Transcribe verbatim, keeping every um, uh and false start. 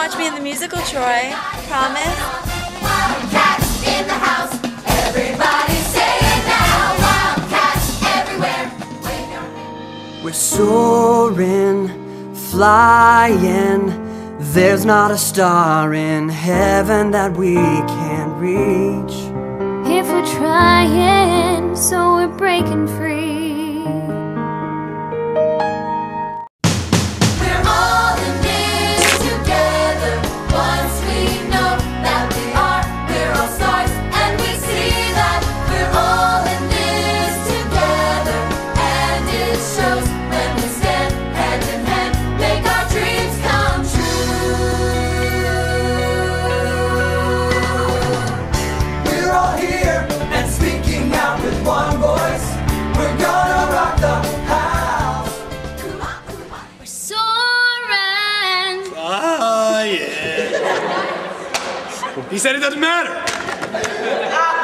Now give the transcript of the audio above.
watch me in the musical Troy. Promise? Wildcats in the house. Everybody say it now. Wildcats everywhere. Wave your hand. We're soaring, flying. There's not a star in heaven that we can't reach. If we're trying, so we're breaking free. We're all in this together. Once we know that we are, we're all stars, and we see that we're all in this together. And it shows when we stand hand in hand, make our dreams come true. We're all here and speaking out with one voice. We're gonna rock the house. We're soaring. Ah, yeah. He said it doesn't matter.